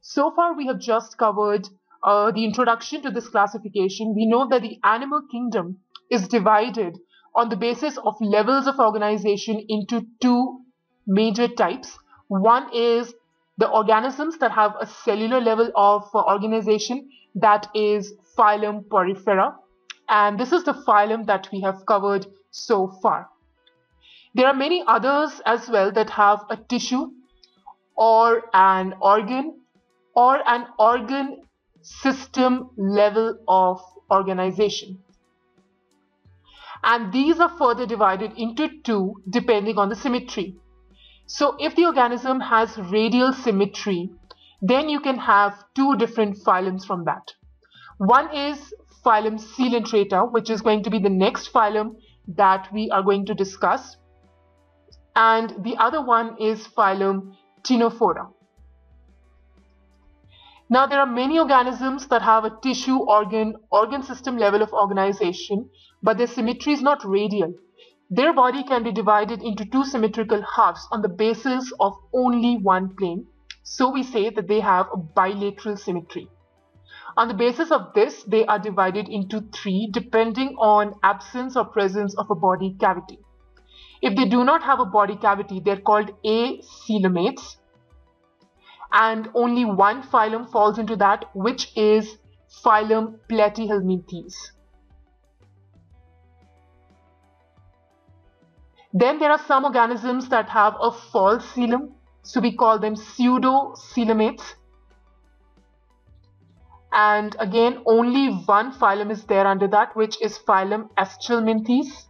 So far, we have just covered the introduction to this classification. We know that the animal kingdom is divided on the basis of levels of organization into two major types. One is the organisms that have a cellular level of organization, that is phylum Porifera, and this is the phylum that we have covered so far. There are many others as well that have a tissue or an organ system level of organization. And these are further divided into two depending on the symmetry. So if the organism has radial symmetry, then you can have two different phylums from that. One is phylum Coelenterata, which is going to be the next phylum that we are going to discuss. And the other one is phylum Ctenophora. Now, there are many organisms that have a tissue, organ system level of organization, but their symmetry is not radial. Their body can be divided into two symmetrical halves on the basis of only one plane. So we say that they have a bilateral symmetry. On the basis of this, they are divided into three depending on absence or presence of a body cavity. If they do not have a body cavity, they're called acoelomates. And only one phylum falls into that, which is phylum Platyhelminthes. Then there are some organisms that have a false coelom, so we call them pseudocoelomates. And again, only one phylum is there under that, which is phylum Aschelminthes.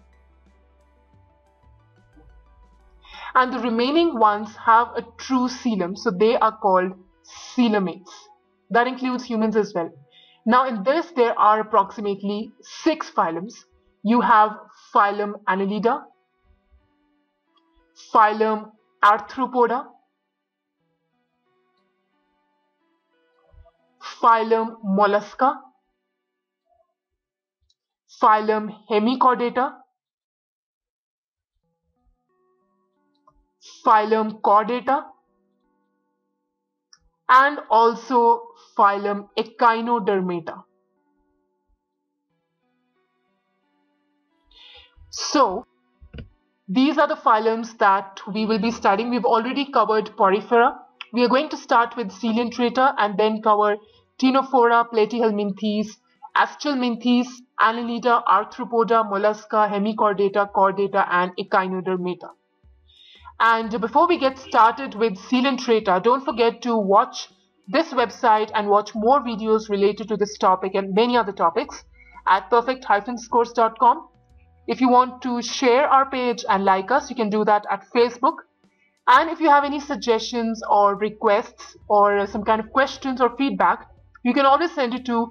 And the remaining ones have a true coelom, so they are called coelomates. That includes humans as well. Now in this, there are approximately 6 phylums. You have phylum Annelida, phylum Arthropoda, phylum Mollusca, phylum Hemichordata, phylum Chordata, and also phylum Echinodermata. So these are the phylums that we will be studying. We've already covered Porifera. We are going to start with Coelenterata and then cover Ctenophora, Platyhelminthes, Aschelminthes, Annelida, Arthropoda, Mollusca, Hemichordata, Chordata, and Echinodermata. And before we get started with Coelenterata, don't forget to watch this website and watch more videos related to this topic and many other topics at perfect-scores.com. If you want to share our page and like us, you can do that at Facebook. And if you have any suggestions or requests or some kind of questions or feedback, you can always send it to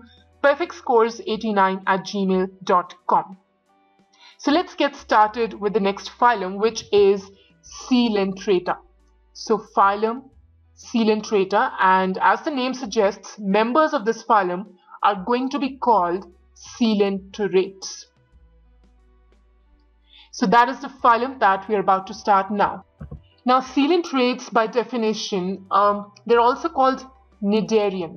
perfectscores89@gmail.com. So let's get started with the next phylum, which is Coelenterata. So phylum Coelenterata, and as the name suggests, members of this phylum are going to be called coelenterates. So that is the phylum that we are about to start now. Now coelenterates, by definition, they're also called cnidarians.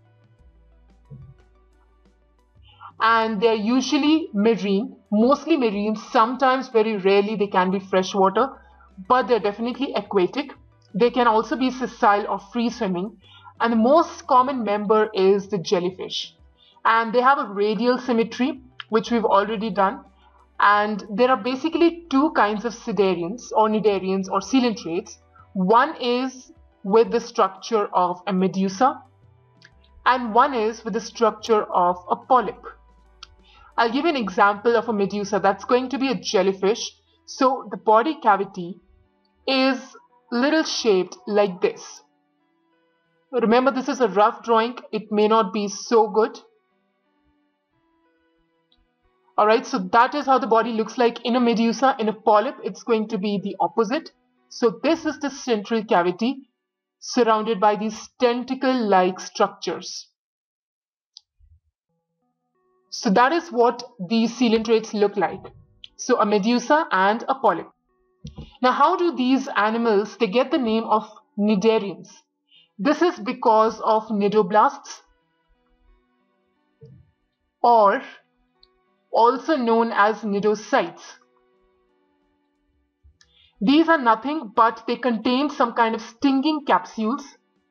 And they're usually marine, mostly marine, sometimes very rarely they can be freshwater, but they're definitely aquatic. They can also be sessile or free swimming, and the most common member is the jellyfish. And they have a radial symmetry, which we've already done. And there are basically two kinds of cnidarians or coelenterates. One is with the structure of a medusa, and one is with the structure of a polyp. I'll give you an example of a medusa. That's going to be a jellyfish. So the body cavity is little shaped like this. Remember, this is a rough drawing. It may not be so good. Alright, so that is how the body looks like in a medusa. In a polyp, it's going to be the opposite. So this is the central cavity surrounded by these tentacle-like structures. So that is what these coelenterates look like. So a medusa and a polyp. Now how do these animals, they get the name of cnidarians? This is because of cnidoblasts, or also known as cnidocytes. These are nothing but they contain some kind of stinging capsules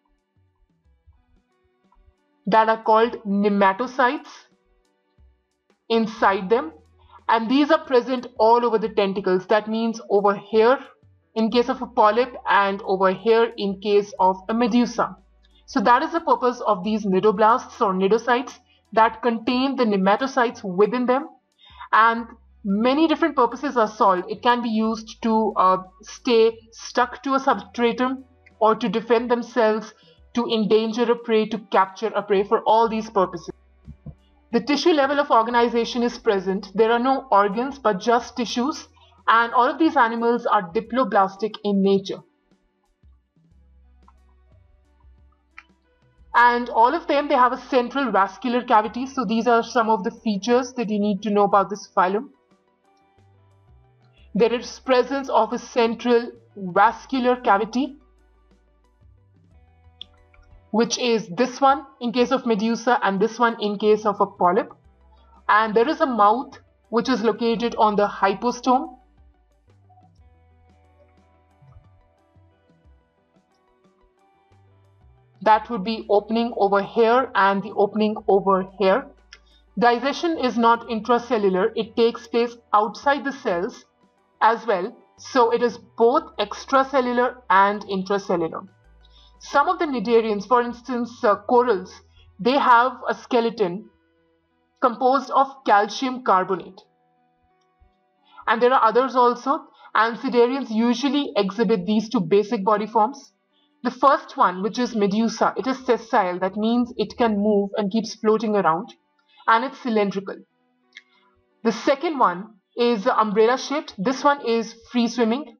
that are called nematocytes inside them, and these are present all over the tentacles. That means over here in case of a polyp and over here in case of a medusa. So that is the purpose of these cnidoblasts or cnidocytes that contain the nematocytes within them, and many different purposes are solved. It can be used to stay stuck to a substratum, or to defend themselves, to endanger a prey, to capture a prey. For all these purposes, the tissue level of organization is present. There are no organs but just tissues, and all of these animals are diploblastic in nature. And all of them, they have a central vascular cavity. So these are some of the features that you need to know about this phylum. There is presence of a central vascular cavity, which is this one in case of medusa and this one in case of a polyp. And there is a mouth which is located on the hypostome. That would be opening over here and the opening over here. Digestion is not intracellular, it takes place outside the cells as well. So it is both extracellular and intracellular. Some of the cnidarians, for instance corals, they have a skeleton composed of calcium carbonate. And there are others also, and cnidarians usually exhibit these two basic body forms. The first one, which is medusa, it is sessile. That means it can move and keeps floating around, and it's cylindrical. The second one is umbrella shaped. This one is free swimming.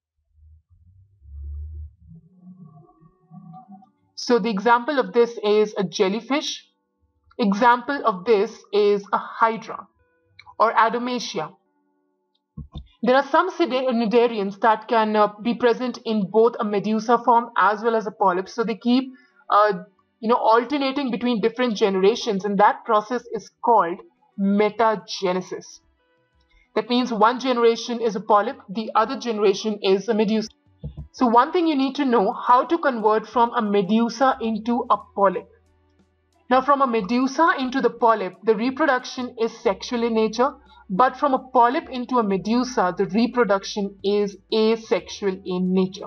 So the example of this is a jellyfish. Example of this is a hydra or Adomacia. There are some cnidarians that can be present in both a medusa form as well as a polyp. So they keep alternating between different generations, and that process is called metagenesis. That means one generation is a polyp, the other generation is a medusa. So one thing you need to know, how to convert from a medusa into a polyp. Now from a medusa into the polyp, the reproduction is sexual in nature, but from a polyp into a medusa, the reproduction is asexual in nature.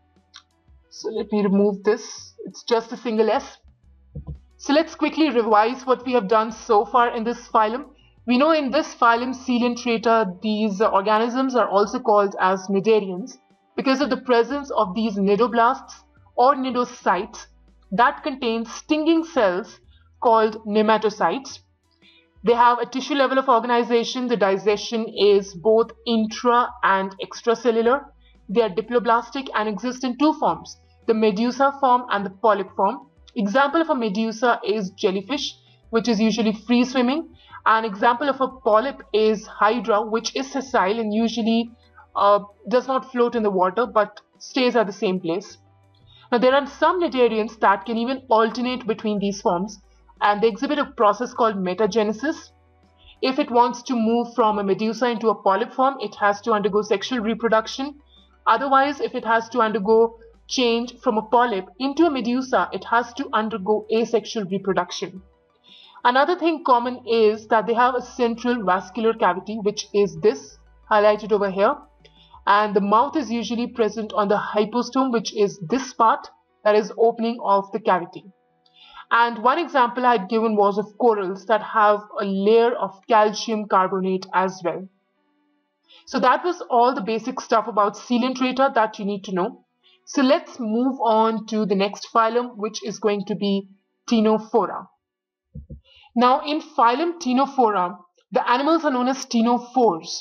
So let me remove this, it's just a single S. So let's quickly revise what we have done so far in this phylum. We know in this phylum Coelenterata, these organisms are also called as cnidarians because of the presence of these cnidoblasts or cnidocytes that contain stinging cells called nematocytes. They have a tissue level of organization. The digestion is both intra and extracellular. They are diploblastic and exist in two forms, the medusa form and the polyp form. Example of a medusa is jellyfish, which is usually free swimming. An example of a polyp is hydra, which is sessile and usually does not float in the water but stays at the same place. Now there are some cnidarians that can even alternate between these forms, and they exhibit a process called metagenesis. If it wants to move from a medusa into a polyp form, it has to undergo sexual reproduction. Otherwise, if it has to undergo change from a polyp into a medusa, it has to undergo asexual reproduction. Another thing common is that they have a central vascular cavity, which is this highlighted over here, and the mouth is usually present on the hypostome, which is this part that is opening of the cavity. And one example I had given was of corals that have a layer of calcium carbonate as well. So that was all the basic stuff about Coelenterata that you need to know. So let's move on to the next phylum, which is going to be Ctenophora. Now in phylum Ctenophora, the animals are known as ctenophores.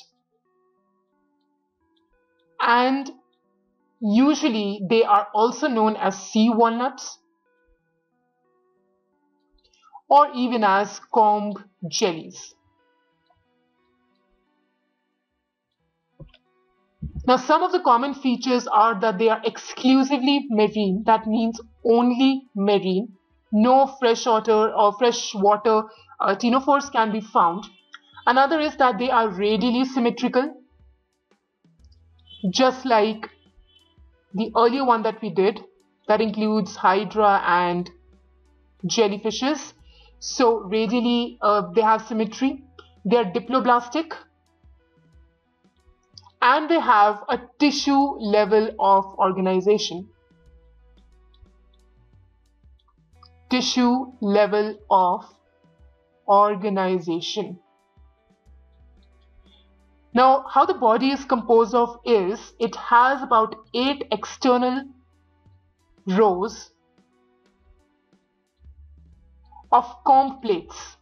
And usually they are also known as sea walnuts or even as comb jellies. Now, some of the common features are that they are exclusively marine. That means only marine. No freshwater or freshwater ctenophores can be found. Another is that they are radially symmetrical, just like the earlier one that we did. That includes hydra and jellyfishes. So radially they have symmetry. They are diploblastic, and they have a tissue level of organization. Tissue level of organization. Now, how the body is composed of is, it has about 8 external rows of comb plates.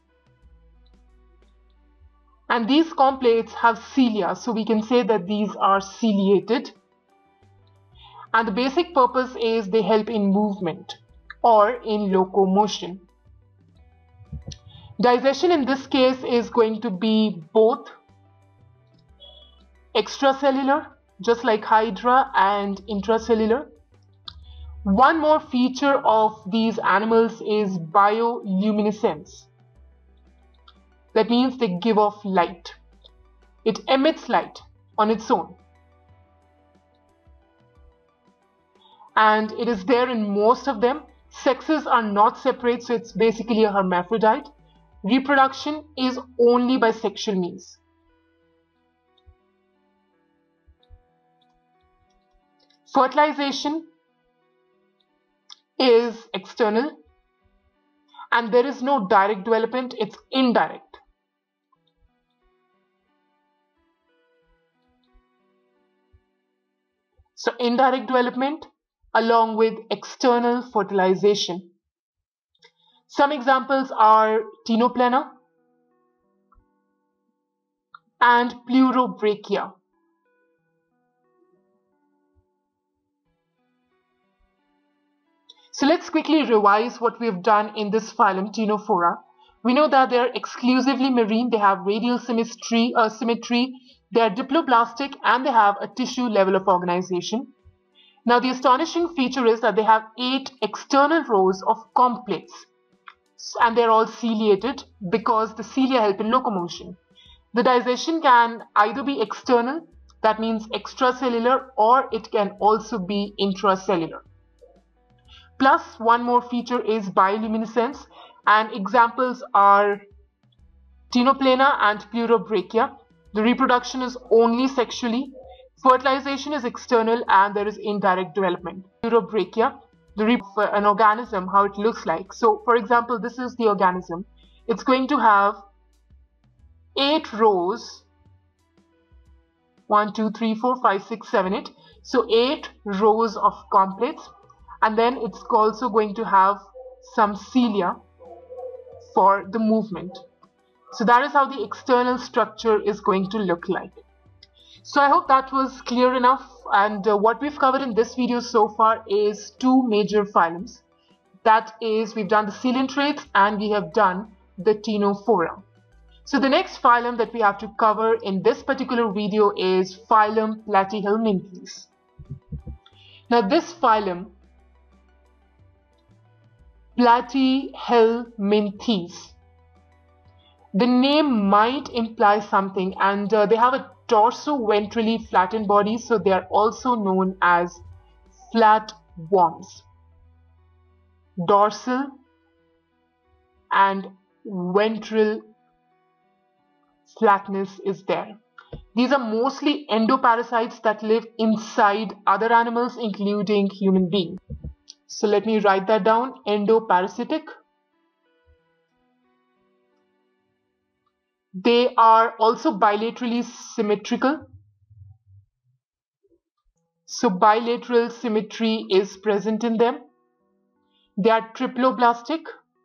And these comb plates have cilia, so we can say that these are ciliated. And the basic purpose is they help in movement or in locomotion. Digestion in this case is going to be both extracellular, just like hydra, and intracellular. One more feature of these animals is bioluminescence. That means they give off light. It emits light on its own. And it is there in most of them. Sexes are not separate, so it's basically a hermaphrodite. Reproduction is only by sexual means. Fertilization is external, and there is no direct development, it's indirect. So indirect development along with external fertilization. Some examples are Ctenoplena and Pleurobrachia. So let's quickly revise what we have done in this phylum Ctenophora. We know that they are exclusively marine, they have radial symmetry, they are diploblastic, and they have a tissue level of organization. Now the astonishing feature is that they have 8 external rows of comb plates, and they're all ciliated because the cilia help in locomotion. The digestion can either be external, that means extracellular, or it can also be intracellular. Plus, one more feature is bioluminescence, and examples are Ctenoplena and Pleurobrachia. The reproduction is only sexually. Fertilization is external, and there is indirect development. Pleurobrachia, an organism, how it looks like. So, for example, this is the organism. It's going to have 8 rows. 1, 2, 3, 4, 5, 6, 7, 8. So 8 rows of comb plates. And then it's also going to have some cilia for the movement. So that is how the external structure is going to look like. So I hope that was clear enough, and what we've covered in this video so far is 2 major phylums. That is, we've done the coelentrates and we have done the Ctenophora. So the next phylum that we have to cover in this particular video is phylum Platyhelminthes. Now this phylum Platyhelminthes, the name might imply something, and they have a torso-ventrally flattened body, so they are also known as flatworms. Dorsal and ventral flatness is there. These are mostly endoparasites that live inside other animals, including human beings. So let me write that down, endoparasitic. They are also bilaterally symmetrical. So bilateral symmetry is present in them. They are triploblastic.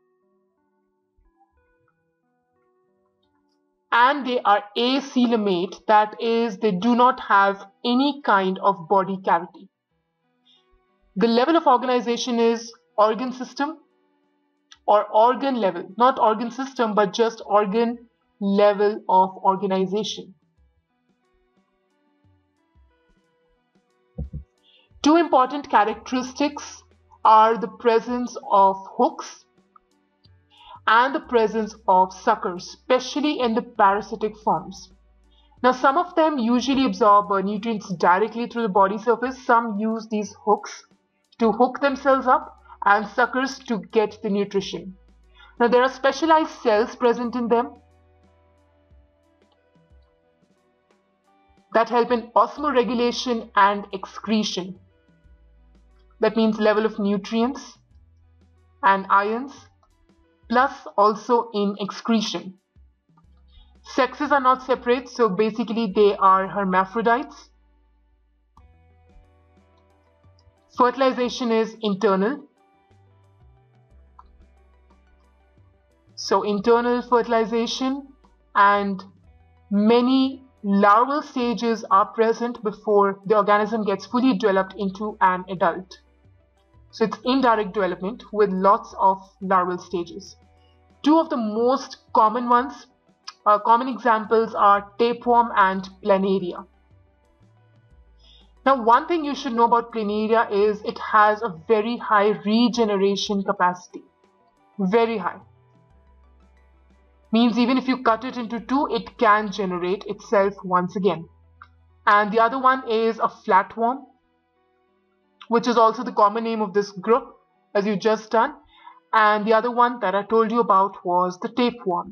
And they are acoelomate, that is, they do not have any kind of body cavity. The level of organization is organ system or organ level, not organ system, but just organ level of organization. Two important characteristics are the presence of hooks and the presence of suckers, especially in the parasitic forms. Now, some of them usually absorb nutrients directly through the body surface. Some use these hooks to hook themselves up and suckers to get the nutrition. Now, there are specialized cells present in them that help in osmoregulation and excretion. That means level of nutrients and ions, plus also in excretion. Sexes are not separate, so basically they are hermaphrodites. Fertilization is internal. So internal fertilization, and many larval stages are present before the organism gets fully developed into an adult. So it's indirect development with lots of larval stages. Two of the most common ones, common examples are tapeworm and planaria. Now, one thing you should know about planaria is it has a very high regeneration capacity. Very high. Means even if you cut it into two, it can generate itself once again. And the other one is a flatworm, which is also the common name of this group, as you just done. And the other one that I told you about was the tapeworm.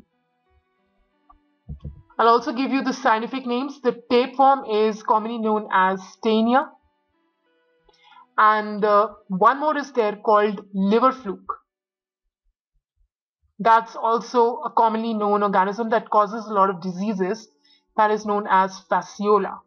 I'll also give you the scientific names. The tapeworm is commonly known as Stania. And one more is there called liver fluke. That's also a commonly known organism that causes a lot of diseases, that is known as fasciola.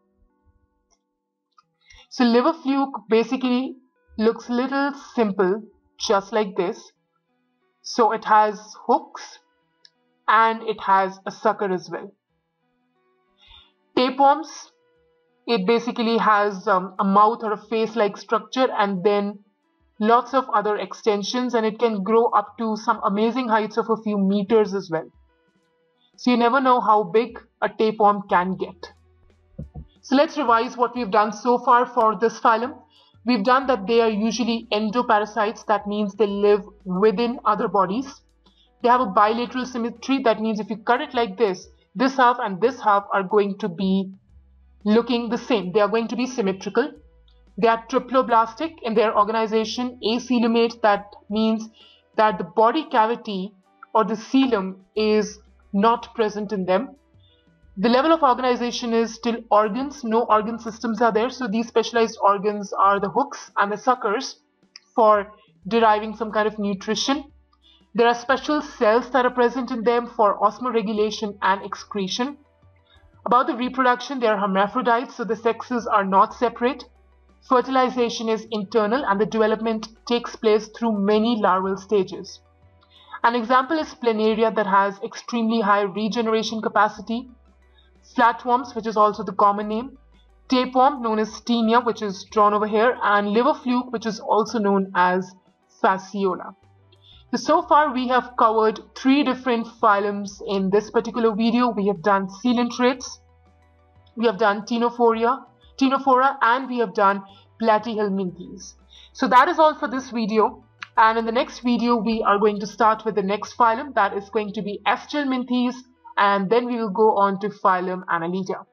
So liver fluke basically looks a little simple, just like this. So it has hooks and it has a sucker as well. Tapeworms, it basically has a mouth or a face-like structure and then lots of other extensions, and it can grow up to some amazing heights of a few meters as well. So you never know how big a tapeworm can get. So let's revise what we've done so far for this phylum. We've done that they are usually endoparasites. That means they live within other bodies. They have a bilateral symmetry. That means if you cut it like this half and this half are going to be looking the same. They are going to be symmetrical. They are triploblastic in their organization, acoelomate. That means that the body cavity or the coelom is not present in them. The level of organization is still organs. No organ systems are there. So these specialized organs are the hooks and the suckers for deriving some kind of nutrition. There are special cells that are present in them for osmoregulation and excretion. About the reproduction, they are hermaphrodites, so the sexes are not separate. Fertilization is internal and the development takes place through many larval stages. An example is planaria that has extremely high regeneration capacity. Flatworms, which is also the common name. Tapeworm, known as Stenia, which is drawn over here. And liver fluke, which is also known as fasciola. So far we have covered 3 different phylums in this particular video. We have done coelentrates, we have done Ctenophora, and we have done Platyhelminthes. So that is all for this video, and in the next video we are going to start with the next phylum, that is going to be Aschelminthes, and then we will go on to phylum Annelida.